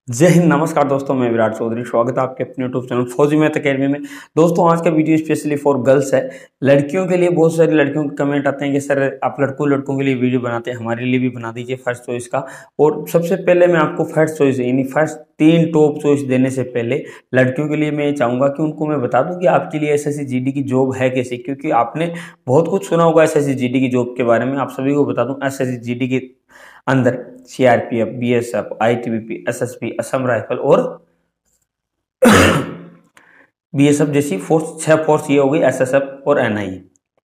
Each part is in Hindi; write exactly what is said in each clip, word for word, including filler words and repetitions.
जय हिंद। नमस्कार दोस्तों, मैं विराट चौधरी। स्वागत है आपके अपने YouTube channel Fauji math academy में। दोस्तों, आज का वीडियो स्पेशली फॉर गर्ल्स है। लड़कियों के लिए बहुत सारी लड़कियों के कमेंट आते हैं कि सर आप लड़कों लड़कों के लिए वीडियो बनाते हैं, हमारे लिए भी बना दीजिए फर्स्ट चॉइस का। और सबसे पहले मैं आपको फर्स्ट चॉइस यानी फर्स्ट तीन टॉप चॉइस देने से पहले लड़कियों के लिए मैं ये चाहूँगा कि उनको मैं बता दूँ कि आपके लिए S S C G D की जॉब है कैसे। क्योंकि आपने बहुत कुछ सुना होगा S S C G D की जॉब के बारे में। आप सभी को बता दूँ, S S C G D के अंदर C R P F, B S F, I T B P, S S P, Assam rifle और बी एस एफ जैसी फोर्स, छह फोर्स ये हो गई, एस एस एफ और एन आई ए।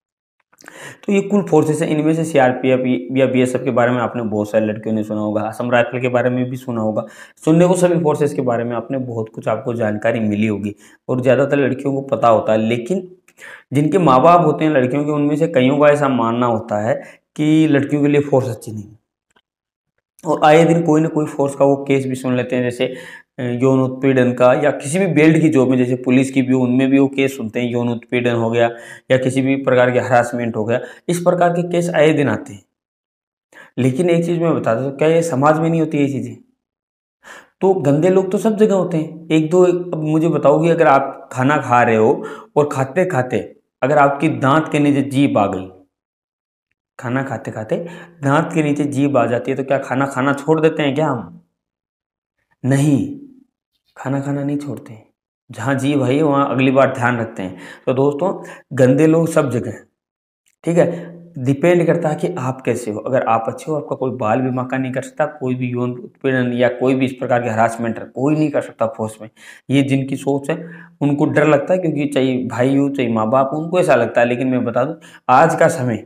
तो ये कुल फोर्सेस है। इनमें से सी आर पी एफ या बी एस एफ के बारे में आपने बहुत सारे लड़कियों ने सुना होगा, असम राइफल के बारे में भी सुना होगा। सुनने को सभी फोर्सेस के बारे में आपने बहुत कुछ आपको जानकारी मिली होगी और ज़्यादातर लड़कियों को पता होता है। लेकिन जिनके माँ बाप होते हैं लड़कियों के, उनमें से कईयों का ऐसा मानना होता है कि लड़कियों के लिए फोर्स अच्छी नहीं। और आए दिन कोई ना कोई फोर्स का वो केस भी सुन लेते हैं, जैसे यौन उत्पीड़न का, या किसी भी बेल्ट की जॉब में, जैसे पुलिस की भी, उनमें भी वो केस सुनते हैं। यौन उत्पीड़न हो गया या किसी भी प्रकार के हरासमेंट हो गया, इस प्रकार के केस आए दिन आते हैं। लेकिन एक चीज मैं बता दूं, क्या ये समाज में नहीं होती ये चीजें? तो गंदे लोग तो सब जगह होते हैं। एक दो एक, अब मुझे बताओ कि अगर आप खाना खा रहे हो और खाते खाते अगर आपकी दांत के नीचे जीभ आ गई, खाना खाते खाते दांत के नीचे जीभ आ जाती है, तो क्या खाना खाना छोड़ देते हैं क्या हम? नहीं, खाना खाना नहीं छोड़ते हैं। जहाँ जीभ है वहाँ अगली बार ध्यान रखते हैं। तो दोस्तों, गंदे लोग सब जगह हैं, ठीक है। डिपेंड करता है कि आप कैसे हो। अगर आप अच्छे हो, आपका कोई बाल भी मक्का नहीं कर सकता, कोई भी यौन उत्पीड़न या कोई भी इस प्रकार के हरासमेंट कोई नहीं कर सकता फोर्स में। ये जिनकी सोच है उनको डर लगता है, क्योंकि चाहे भाई हो चाहे माँ बाप हो, उनको ऐसा लगता है। लेकिन मैं बता दूं, आज का समय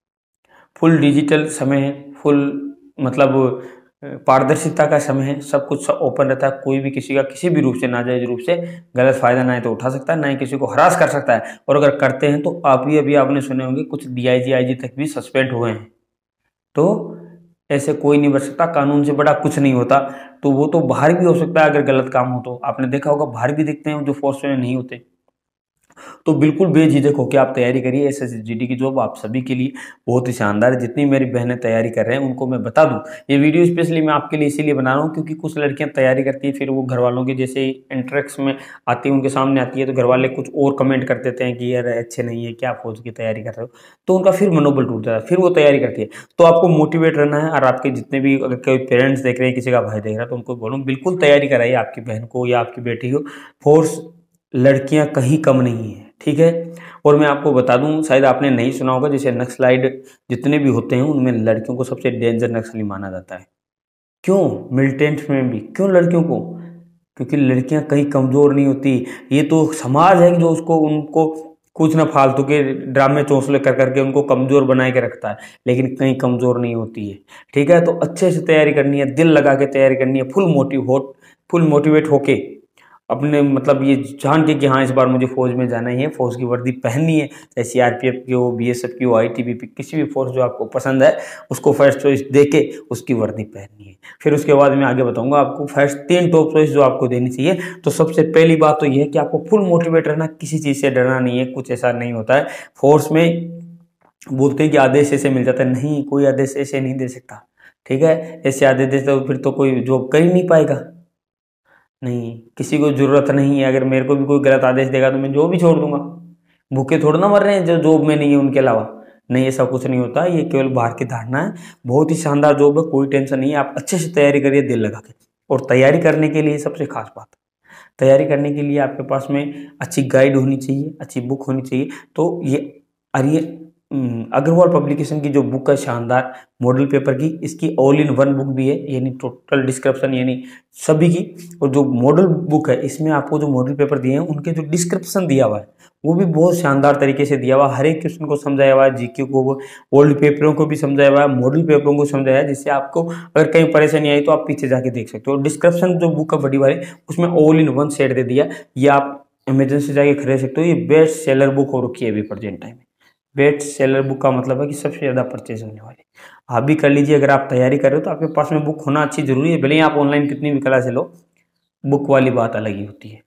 फुल डिजिटल समय है, फुल मतलब पारदर्शिता का समय है। सब कुछ ओपन रहता है। कोई भी किसी का किसी भी रूप से, नाजायज रूप से गलत फायदा ना तो उठा सकता है, ना ही किसी को हरास कर सकता है। और अगर करते हैं तो आप ही अभी आपने सुने होंगे कुछ डी आई जी आई जी तक भी सस्पेंड हुए हैं। तो ऐसे कोई नहीं बच सकता, कानून से बड़ा कुछ नहीं होता। तो वो तो बाहर भी हो सकता है अगर गलत काम हो तो। आपने देखा होगा बाहर भी दिखते हैं जो फोर्स में नहीं होते। तो बिल्कुल बेझिझक होकर आप तैयारी करिए। S S C G D की जॉब आप सभी के लिए बहुत ही शानदार है। जितनी मेरी बहनें तैयारी कर रहे हैं उनको मैं बता दूं, ये वीडियो स्पेशली मैं आपके लिए इसीलिए बना रहा हूं क्योंकि कुछ लड़कियां तैयारी करती है, फिर वो घर वालों के जैसे इंटरेक्ट में आती है, उनके सामने आती है, तो घर वाले कुछ और कमेंट कर देते हैं कि यार अच्छे नहीं है, क्या फौज की तैयारी कर रहे हो। तो उनका फिर मनोबल टूट जाता है, फिर वो तैयारी करती है। तो आपको मोटिवेट रहना है। और आपके जितने भी अगर कोई पेरेंट्स देख रहे हैं, किसी का भाई देख रहा है, तो उनको बोलूँ बिल्कुल तैयारी कराइए आपकी बहन को या आपकी बेटी को। फोर्स लड़कियां कहीं कम नहीं है, ठीक है। और मैं आपको बता दूं, शायद आपने नहीं सुना होगा, जैसे नक्सलाइट जितने भी होते हैं उनमें लड़कियों को सबसे डेंजर नक्सली माना जाता है। क्यों? मिलिटेंट में भी क्यों लड़कियों को? क्योंकि लड़कियां कहीं कमजोर नहीं होती। ये तो समाज है जो उसको उनको कुछ ना फालतू के ड्रामे चौंसले कर करके उनको कमजोर बनाए के रखता है, लेकिन कहीं कमजोर नहीं होती है, ठीक है। तो अच्छे से तैयारी करनी है, दिल लगा के तैयारी करनी है, फुल मोटिव हो फुल मोटिवेट होके अपने मतलब ये जान के कि हाँ इस बार मुझे फौज में जाना ही है, फौज की वर्दी पहननी है, चाहे सी आर पी एफ की हो, बी एस एफ की हो, आई टी बी पी, किसी भी फोर्स जो आपको पसंद है उसको फर्स्ट चॉइस दे के उसकी वर्दी पहननी है। फिर उसके बाद मैं आगे बताऊंगा आपको फर्स्ट तीन टॉप चॉइस जो आपको देनी चाहिए। तो सबसे पहली बात तो ये है कि आपको फुल मोटिवेट रहना, किसी चीज़ से डरना नहीं है। कुछ ऐसा नहीं होता है फोर्स में, बोलते हैं कि आदेश ऐसे मिल जाता है, नहीं, कोई आदेश ऐसे नहीं दे सकता, ठीक है। ऐसे आदेश दे तो फिर तो कोई जॉब कर ही नहीं पाएगा। नहीं, किसी को जरूरत नहीं है। अगर मेरे को भी कोई गलत आदेश देगा तो मैं जॉब भी छोड़ दूंगा। भूखे थोड़ा ना मर रहे हैं जो जॉब में नहीं है उनके अलावा। नहीं, ऐसा कुछ नहीं होता, ये केवल बाहर की धारणा है। बहुत ही शानदार जॉब है, कोई टेंशन नहीं है। आप अच्छे से तैयारी करिए दिल लगा के। और तैयारी करने के लिए सबसे खास बात, तैयारी करने के लिए आपके पास में अच्छी गाइड होनी चाहिए, अच्छी बुक होनी चाहिए। तो ये और ये अग्रवाल पब्लिकेशन की जो बुक है शानदार मॉडल पेपर की, इसकी ऑल इन वन बुक भी है, यानी टोटल डिस्क्रिप्शन यानी सभी की। और जो मॉडल बुक है इसमें आपको जो मॉडल पेपर दिए हैं उनके जो डिस्क्रिप्शन दिया हुआ है वो भी बहुत शानदार तरीके से दिया हुआ है। हर एक क्वेश्चन को समझाया हुआ है, जीके को, ओल्ड पेपरों को भी समझाया हुआ है, मॉडल पेपरों को समझाया है, जिससे आपको अगर कहीं परेशानी आई तो आप पीछे जाके देख सकते हो। डिस्क्रिप्शन जो बुक है बड़ी वाली, उसमें ऑल इन वन सेट दे दिया। ये आप अमेजन से जाके खरीद सकते हो। ये बेस्ट सेलर बुक हो रखी है अभी प्रेजेंट टाइम में। बेस्ट सेलर बुक का मतलब है कि सबसे ज़्यादा परचेज होने वाली। आप भी कर लीजिए। अगर आप तैयारी कर रहे हो तो आपके पास में बुक होना अच्छी जरूरी है। भले ही आप ऑनलाइन कितनी भी कला से लो, बुक वाली बात अलग ही होती है।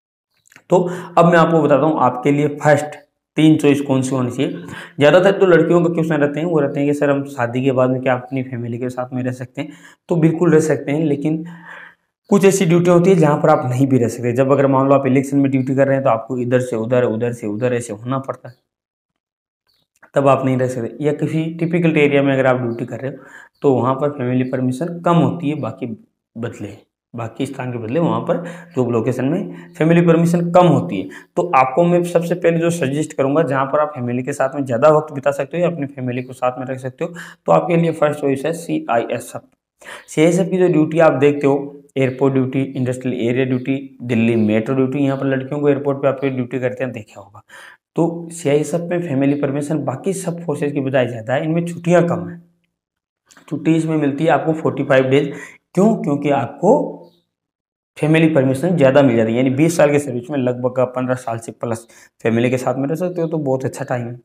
तो अब मैं आपको बताता हूँ आपके लिए फर्स्ट तीन चॉइस कौन सी होनी चाहिए। ज़्यादातर तो लड़कियों का क्वेश्चन रहते हैं, वो रहते हैं कि सर हम शादी के बाद में क्या अपनी फैमिली के साथ में रह सकते हैं? तो बिल्कुल रह सकते हैं, लेकिन कुछ ऐसी ड्यूटी होती है जहाँ पर आप नहीं भी रह सकते। जब अगर मान लो आप इलेक्शन में ड्यूटी कर रहे हैं तो आपको इधर से उधर, उधर से उधर ऐसे होना पड़ता है, तब आप नहीं रह सकते। या किसी टिपिकल एरिया में अगर आप ड्यूटी कर रहे हो तो वहाँ पर फैमिली परमिशन कम होती है, बाकी बदले बाकी स्थान के बदले वहाँ पर जॉब लोकेशन में फैमिली परमिशन कम होती है। तो आपको मैं सबसे पहले जो सजेस्ट करूँगा, जहाँ पर आप फैमिली के साथ में ज़्यादा वक्त बिता सकते हो या अपनी फैमिली को साथ में रख सकते हो, तो आपके लिए फर्स्ट चॉइस है C I S F. C I S F की जो ड्यूटी आप देखते हो, airport duty, industrial area duty, Delhi metro duty, यहाँ पर लड़कियों को एयरपोर्ट पे आपके ड्यूटी करते हैं, देखा होगा। तो सी आई एस एफ में फैमिली परमिशन बाकी सब फोर्सेज की बजाय ज़्यादा है, इनमें छुट्टियाँ कम है। छुट्टी इसमें मिलती है आपको फोर्टी फाइव डेज। क्यों? क्योंकि आपको फैमिली परमिशन ज़्यादा मिल जाती है, यानी बीस साल के सर्विस में लगभग आप पंद्रह साल से प्लस फैमिली के साथ में रह सकते हो, तो बहुत अच्छा टाइम है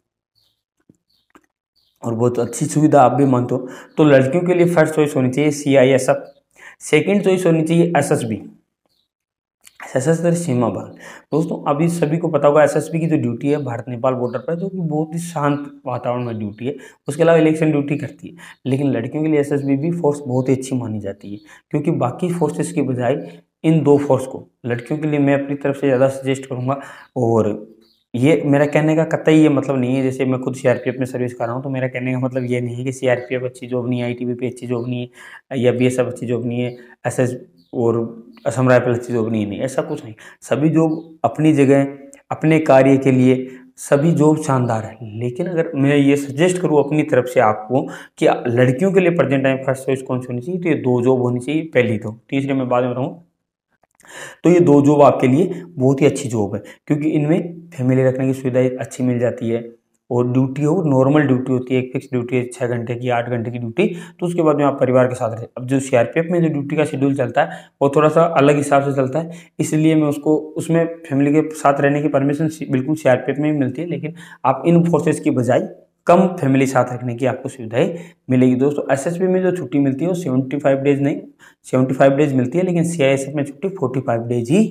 और बहुत अच्छी सुविधा आप भी मानते हो। तो लड़कियों के लिए फर्स्ट चॉइस होनी चाहिए C I S F. Second choice होनी चाहिए एस एस बी, सशस्त्र सीमा बल। दोस्तों अभी सभी को पता होगा एस एस बी की जो ड्यूटी है भारत नेपाल बॉर्डर पर, जो कि बहुत ही शांत वातावरण में ड्यूटी है, उसके अलावा इलेक्शन ड्यूटी करती है। लेकिन लड़कियों के लिए एस एस बी भी फोर्स बहुत ही अच्छी मानी जाती है, क्योंकि बाकी फोर्सेस की बजाय इन दो फोर्स को लड़कियों के लिए मैं अपनी तरफ से ज़्यादा सजेस्ट करूँगा। और ये मेरा कहने का कतई ये मतलब नहीं है, जैसे मैं खुद सी आर पी एफ में सर्विस कर रहा हूँ, तो मेरा कहने का मतलब ये नहीं है कि सी आर पी एफ अच्छी जॉब नहीं है, आई टी बी पी अच्छी जॉब नहीं है, या बी एस एफ अच्छी जॉब नहीं है, एस एस और असम राइफल अच्छी जॉब नहीं है, नहीं ऐसा कुछ नहीं। सभी जॉब अपनी जगह अपने कार्य के लिए सभी जॉब शानदार है। लेकिन अगर मैं ये सजेस्ट करूँ अपनी तरफ से आपको कि लड़कियों के लिए प्रेजेंट टाइम फर्स्ट चॉइस कौन सी होनी चाहिए, तो ये दो जॉब होनी चाहिए। पहली तो, तीसरे में बाद में रहूँ, तो ये दो जॉब आपके लिए बहुत ही अच्छी जॉब है, क्योंकि इनमें फैमिली रखने की सुविधा अच्छी मिल जाती है और ड्यूटी हो नॉर्मल ड्यूटी होती है, एक फिक्स ड्यूटी है छः घंटे की, आठ घंटे की ड्यूटी, तो उसके बाद में आप परिवार के साथ रहे। अब जो सी आर पी एफ में जो ड्यूटी का शेड्यूल चलता है वो थोड़ा सा अलग हिसाब से चलता है, इसलिए मैं उसको उसमें फैमिली के साथ रहने की परमिशन बिल्कुल सी आर पी एफ में ही मिलती है, लेकिन आप इन फोर्सेज की बजाय कम फैमिली साथ रखने की आपको सुविधाएं मिलेगी। दोस्तों एस एस बी में जो छुट्टी मिलती है वो सेवेंटी फाइव डेज नहीं सेवेंटी फाइव डेज मिलती है, लेकिन सी आई एस एफ में छुट्टी फोर्टी फाइव डेज ही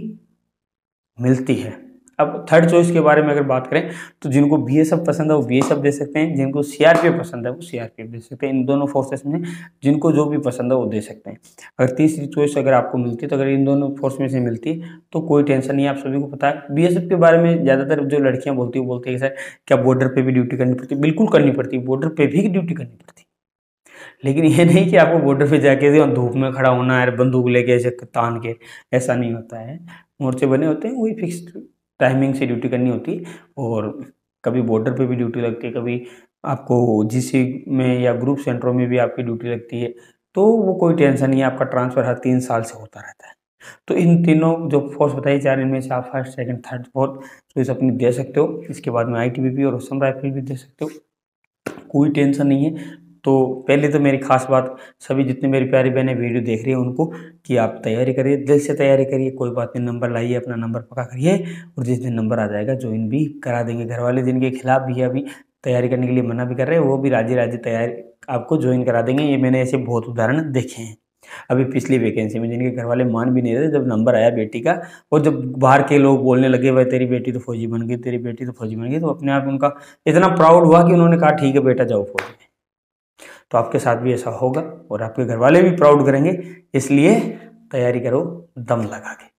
मिलती है। अब थर्ड चॉइस के बारे में अगर बात करें तो जिनको बी एस एफ पसंद है वो बी एस एफ दे सकते हैं, जिनको सी आर पी एफ पसंद है वो सी आर पी एफ दे सकते हैं। इन दोनों फोर्सेस में जिनको जो भी पसंद है वो दे सकते हैं। अगर तीसरी चॉइस अगर आपको मिलती है, तो अगर इन दोनों फोर्स में से मिलती है तो कोई टेंशन नहीं है, आप सभी को पता है। बी एस एफ के बारे में ज़्यादातर जो लड़कियाँ बोलती है बोलती है कि सर क्या बॉर्डर पर भी ड्यूटी करनी पड़ती है? बिल्कुल करनी पड़ती है, बॉर्डर पर भी ड्यूटी करनी पड़ती है। लेकिन ये नहीं कि आपको बॉर्डर पे जाके धूप में खड़ा होना है बंदूक लेके ऐसे तान के, ऐसा नहीं होता है। मोर्चे बने होते हैं, वही फिक्स टाइमिंग से ड्यूटी करनी होती है। और कभी बॉर्डर पे भी ड्यूटी लगती है, कभी आपको जी सी में या ग्रुप सेंटरों में भी आपकी ड्यूटी लगती है, तो वो कोई टेंशन नहीं है, आपका ट्रांसफ़र हर तीन साल से होता रहता है। तो इन तीनों जो फोर्स बताई चार, इनमें से आप first second third fourth choice अपनी दे सकते हो। इसके बाद में आई टी बी पी और असम राइफल भी दे सकते हो, कोई टेंशन नहीं है। तो पहले तो मेरी खास बात सभी जितने मेरी प्यारी बहनें वीडियो देख रही हैं उनको कि आप तैयारी करिए, दिल से तैयारी करिए, कोई बात नहीं, नंबर लाइए, अपना नंबर पक्का करिए और जिस दिन नंबर आ जाएगा ज्वाइन भी करा देंगे। घर वाले जिनके खिलाफ भी है अभी तैयारी करने के लिए मना भी कर रहे हैं, वो भी राजी राजी तैयारी आपको ज्वाइन करा देंगे। ये मैंने ऐसे बहुत उदाहरण देखे हैं अभी पिछली वैकेंसी में, जिनके घर वाले मान भी नहीं रहे, जब नंबर आया बेटी का और जब बाहर के लोग बोलने लगे भाई तेरी बेटी तो फौजी बन गई, तेरी बेटी तो फौजी बन गई, तो अपने आप उनका इतना प्राउड हुआ कि उन्होंने कहा ठीक है बेटा जाओ फौज में। तो आपके साथ भी ऐसा होगा और आपके घर वाले भी प्राउड करेंगे, इसलिए तैयारी करो दम लगा के।